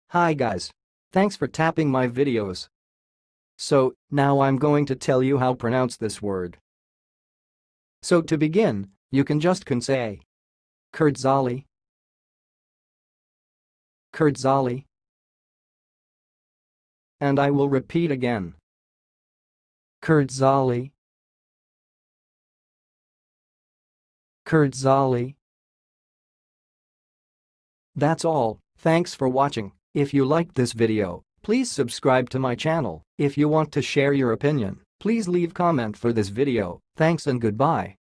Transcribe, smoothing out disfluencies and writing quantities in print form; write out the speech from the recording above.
Hi guys. Thanks for tapping my videos. So, now I'm going to tell you how to pronounce this word. So to begin, you can say Kardzhali, Kardzhali. And I will repeat again. Kardzhali, Kardzhali. That's all, thanks for watching. If you liked this video, please subscribe to my channel. If you want to share your opinion, please leave comment for this video. Thanks and goodbye.